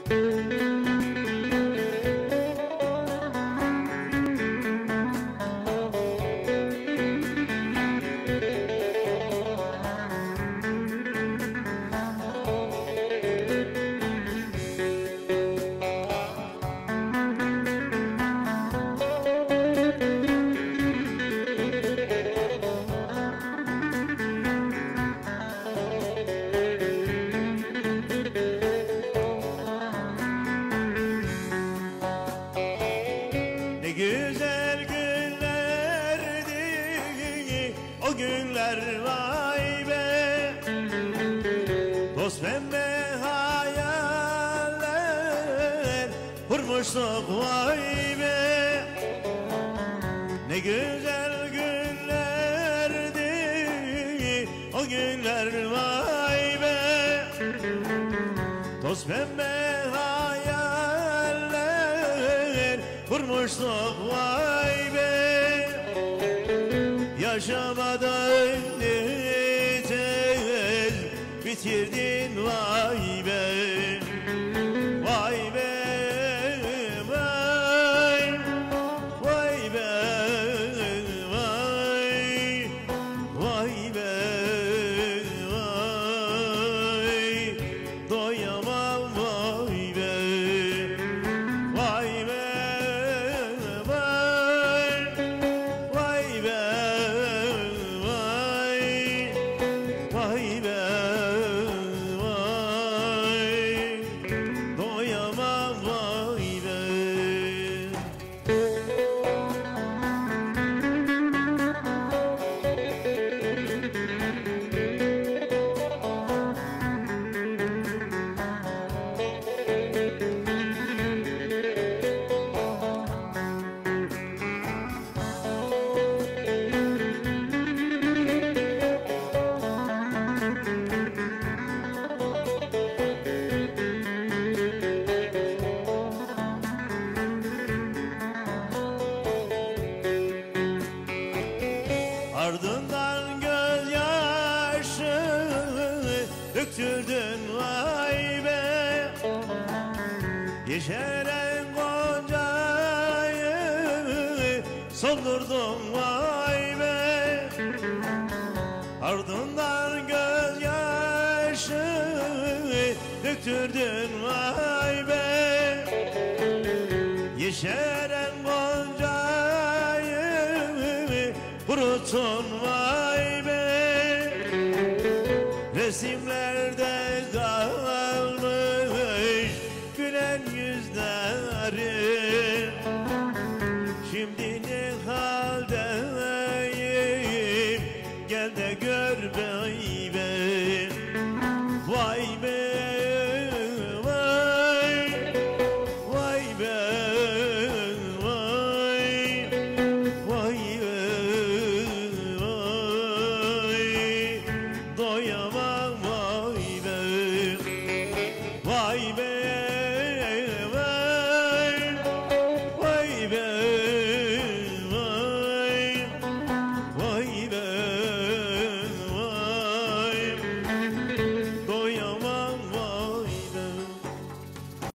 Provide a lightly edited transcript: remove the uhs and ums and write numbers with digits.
Ne güzel günlerdi o günler, vay be. Toz pembe hayaller kurmuştuk, vay be. Ne güzel günlerdi o günler, vay be. Toz pembe hayaller kurmuştuk, vay be. Yaşamadan tez bitirdin, vay be. Vay be, vay, vay be, vay, vay be, vay, doyamam, vay be. Vay be, vay, vay be, vay, vay be, vay, doyamam, vay be. Ardından gözyaşı döktürdün, vay be. Yeşeren goncayı soldurdun, vay be. Ardından gözyaşı döktürdün, vay be. Yeşeren goncayı kuruttun, vay be. Resimler